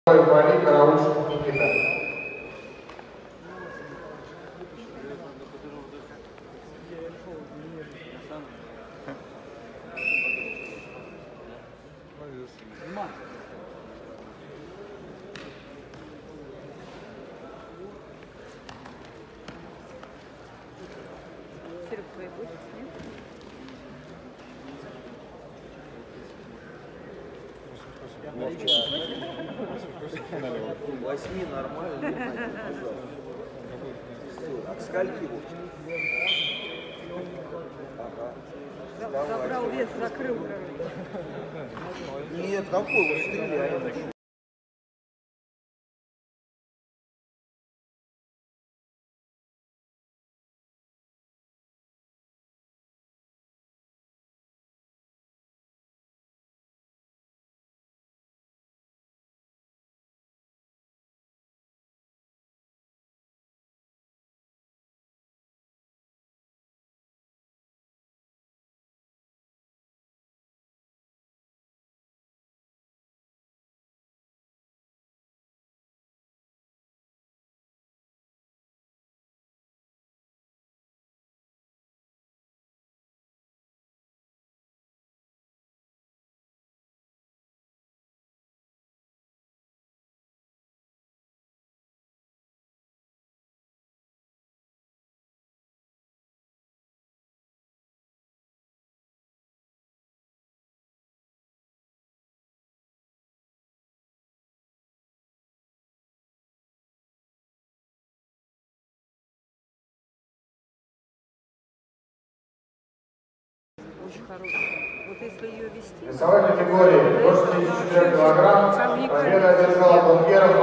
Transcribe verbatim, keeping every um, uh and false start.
Вали Караульшин Никита. Восьми нормально. А к скольки? Ага. Забрал вес, закрыл. Нет, какой? Вот стреляй. Очень хорошая. Вот если ее вести... Весовой категории до шестидесяти четырёх килограмм победу одержал Бункеров